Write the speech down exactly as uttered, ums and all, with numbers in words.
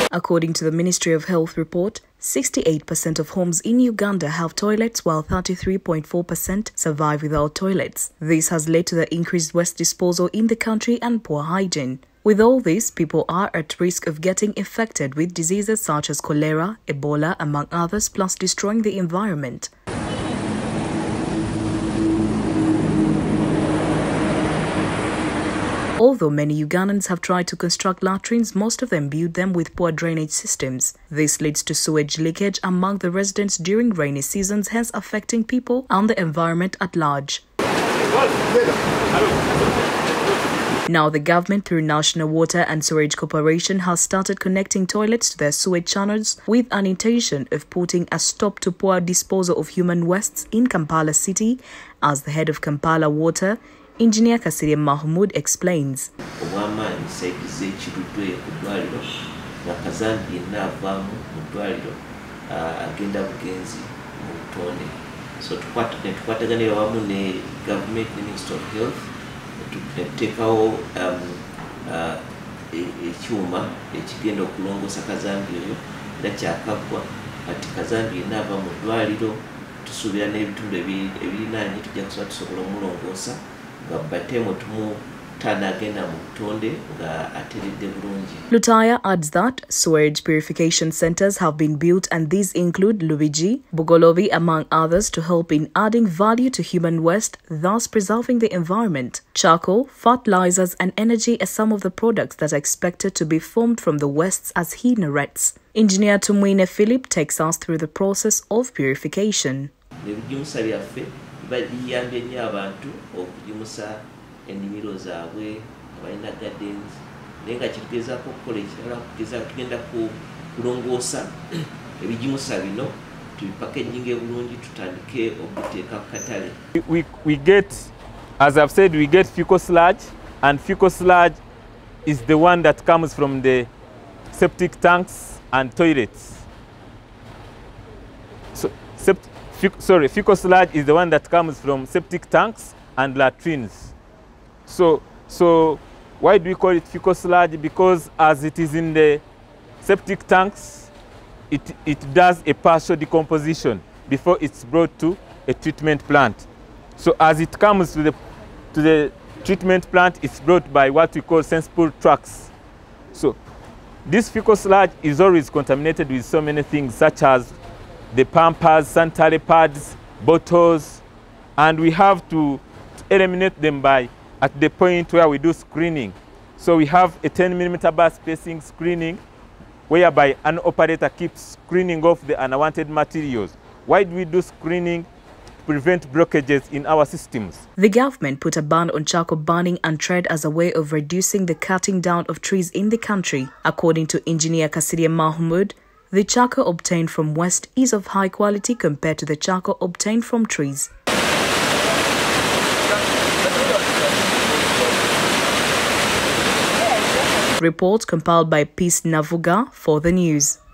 According to the Ministry of Health report, sixty-eight percent of homes in Uganda have toilets, while thirty-three point four percent survive without toilets. This has led to the increased waste disposal in the country and poor hygiene. With all this, people are at risk of getting infected with diseases such as cholera, Ebola, among others, plus destroying the environment. Although many Ugandans have tried to construct latrines, most of them build them with poor drainage systems. This leads to sewage leakage among the residents during rainy seasons, hence affecting people and the environment at large. Now the government, through National Water and Sewerage Corporation, has started connecting toilets to their sewage channels with an intention of putting a stop to poor disposal of human wastes in Kampala city, as the head of Kampala Water, Engineer Kasirye Mahmood, explains. So tukwataganira wamu ne government Minister of Health tuteekawo ekyuma ekigenda okulongosa kazambi eyo era kyakaggwa kati kazambi enaava mu ddwaliro tusuubira n'ebitundu ebirinaanye tujja kusobola tusobola omulongoosa nga batemo tumu agenda mu butonde nga ateredde bulungi. Lutaya adds that sewage purification centers have been built, and these include Lubigi, Bugolobi, among others, to help in adding value to human waste, thus preserving the environment. Charcoal, fertilizers and energy are some of the products that are expected to be formed from the wastes, as he narrates. Engineer Tumwine Philip takes us through the process of purification. Ennimiro zaabwe abalina gardens naye nga kitugezaako okukola ekirala kugeza tugenda kulongoosa ebigimusa bino tubipackaging bulungi tutandike okubiteeka ku katale. We, we get, as I've said, we get fecal sludge, and fecal sludge is the one that comes from the septic tanks and toilets. So, sept, fec, sorry, fecal sludge is the one that comes from septic tanks and latrines. So, so why do we call it fecal sludge? Because as it is in the septic tanks, it, it does a partial decomposition before it's brought to a treatment plant. So as it comes to the, to the treatment plant, it's brought by what we call sensible trucks. So this fecal sludge is always contaminated with so many things, such as the pampers, sanitary pads, bottles, and we have to, to eliminate them by at the point where we do screening. So we have a ten millimeter bar spacing screening, whereby an operator keeps screening off the unwanted materials. Why do we do screening? To prevent blockages in our systems. The government put a ban on charcoal burning and tread as a way of reducing the cutting down of trees in the country. According to Engineer Kasirye Mahmood, the charcoal obtained from waste is of high quality compared to the charcoal obtained from trees. Report compiled by Peace Navuga for the news.